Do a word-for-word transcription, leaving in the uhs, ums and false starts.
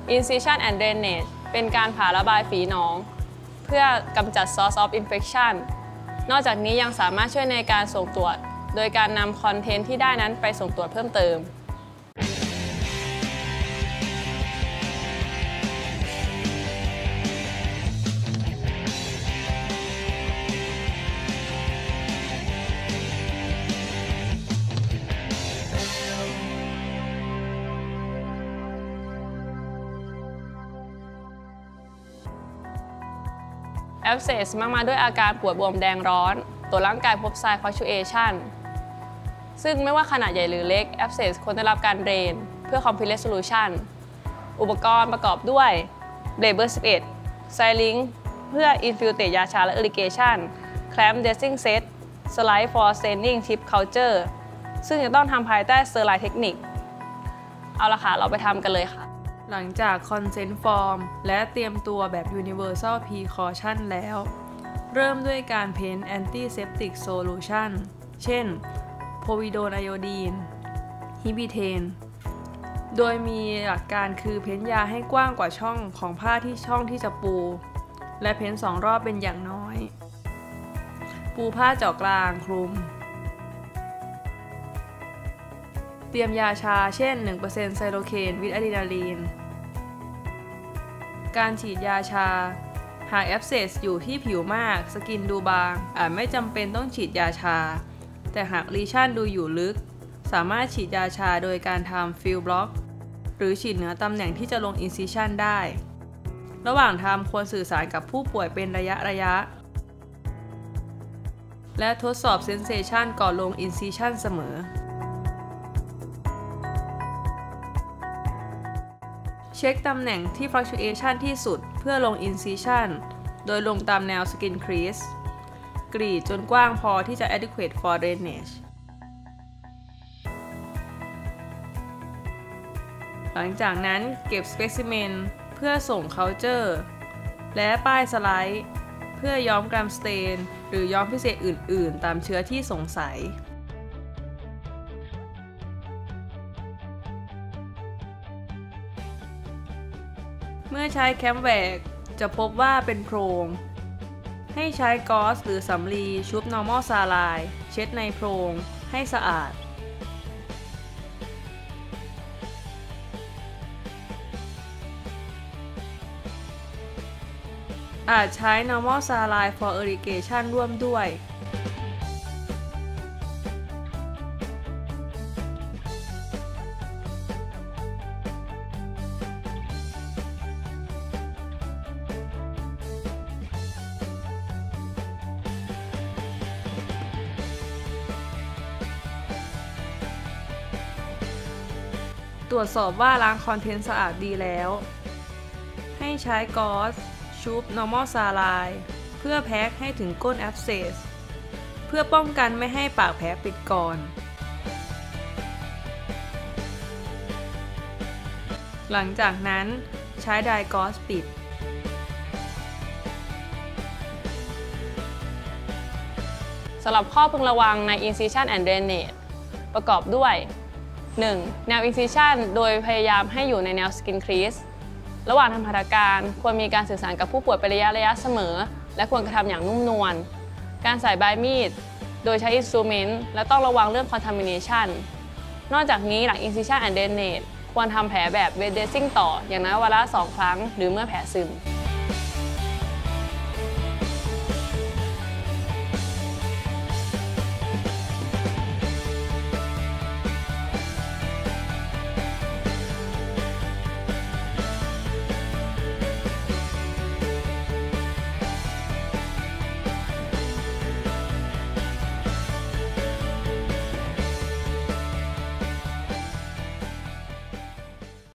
Incision and Drainage เป็นการผ่าระบายฝีหนองเพื่อกำจัด Source of Infection นอกจากนี้ยังสามารถช่วยในการส่งตรวจโดยการนำคอนเทนต์ที่ได้นั้นไปส่งตรวจเพิ่มเติมAbscess มักมาด้วยอาการปวดบวมแดงร้อนตัวร่างกายพบ Side Fluctuation ซึ่งไม่ว่าขนาดใหญ่หรือเล็ก Abscess ควรได้รับการเดรนเพื่อ Complete Resolution อุปกรณ์ประกอบด้วย Blade เบอร์ สิบเอ็ด Syringe เพื่อ Infiltrate ยาชาและ Irrigation Clamp Dressing Set Slide for Staining Tip Culture ซึ่งจะต้องทำภายใต้ Sterile Technique เอาละค่ะเราไปทำกันเลยค่ะหลังจาก Consent Form และเตรียมตัวแบบ Universal Precaution แล้ว เริ่มด้วยการเพ้น Antiseptic Solution เช่น Povidone Iodine Hibitane โดยมีหลักการคือเพ้นยาให้กว้างกว่าช่องของผ้าที่ช่องที่จะปู และเพ้นสองรอบเป็นอย่างน้อย ปูผ้าเจาะกลางคลุมเตรียมยาชาเช่น หนึ่งเปอร์เซ็นต์ ไซโลเคนวิทอะดรีนาลีนการฉีดยาชาหากแอบเซสอยู่ที่ผิวมากสกินดูบางอาจไม่จำเป็นต้องฉีดยาชาแต่หากลีชั่นดูอยู่ลึกสามารถฉีดยาชาโดยการทำฟิลบล็อกหรือฉีดเหนือตำแหน่งที่จะลงอินซิชันได้ระหว่างทำควรสื่อสารกับผู้ป่วยเป็นระยะระยะและทดสอบเซนเซชันก่อนลงอินซิชันเสมอเช็คตำแหน่งที่ fluctuation ที่สุดเพื่อลง incision โดยลงตามแนว skin crease กรีดจนกว้างพอที่จะ adequate for drainage หลังจากนั้นเก็บ specimen เพื่อส่ง culture และป้ายสไลด์เพื่อย้อมกรัมสเตนหรือย้อมพิเศษอื่นๆตามเชื้อที่สงสัยเมื่อใช้แคมแวกจะพบว่าเป็นโพรงให้ใช้กอซหรือสำลีชุบ normal saline เช็ดในโพรงให้สะอาดอาจใช้ normal saline for irrigation ร่วมด้วยตรวจสอบว่าล้างคอนเทนต์สะอาดดีแล้วให้ใช้กอซชุบ normal saline เพื่อแพ็คให้ถึงก้น abscess เพื่อป้องกันไม่ให้ปากแผลปิดก่อนหลังจากนั้นใช้ไดกอซปิดสำหรับข้อพึงระวังใน Incision and Drainage ประกอบด้วยหนึ่ง แนว incision โดยพยายามให้อยู่ในแนว skin crease ระหว่างทำหัตถการควรมีการสื่อสารกับผู้ป่วยเป็นระยะระยะเสมอและควรกระทำอย่างนุ่มนวลการใส่ใบมีดโดยใช้ instrument และต้องระวังเรื่อง contamination นอกจากนี้หลัง incision and drainage ควรทำแผลแบบ wet dressing ต่ออย่างน้อยวันละสองครั้งหรือเมื่อแผลซึม